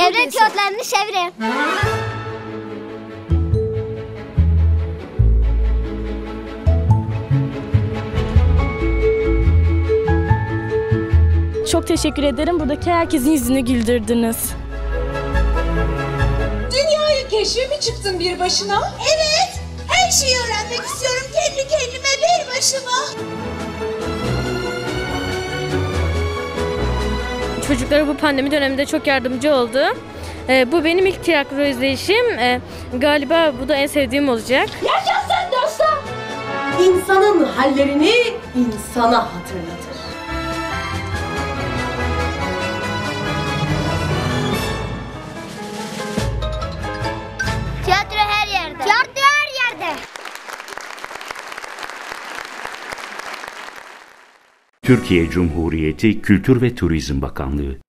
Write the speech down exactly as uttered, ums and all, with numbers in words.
Çevre tiyatrolarını çevre. Çok teşekkür ederim. Buradaki herkesin yüzünü güldürdünüz. Dünyayı keşfe mi çıktın bir başına? Evet, her şeyi öğrenmek istiyorum kendi kendime bir başıma. Çocuklara bu pandemi döneminde çok yardımcı oldu. Ee, bu benim ilk tiyatro izleyişim. Ee, galiba bu da en sevdiğim olacak. Yaşasın dostum. İnsanın hallerini insana hatırlatır. Tiyatro her yerde. Tiyatro her yerde. Türkiye Cumhuriyeti Kültür ve Turizm Bakanlığı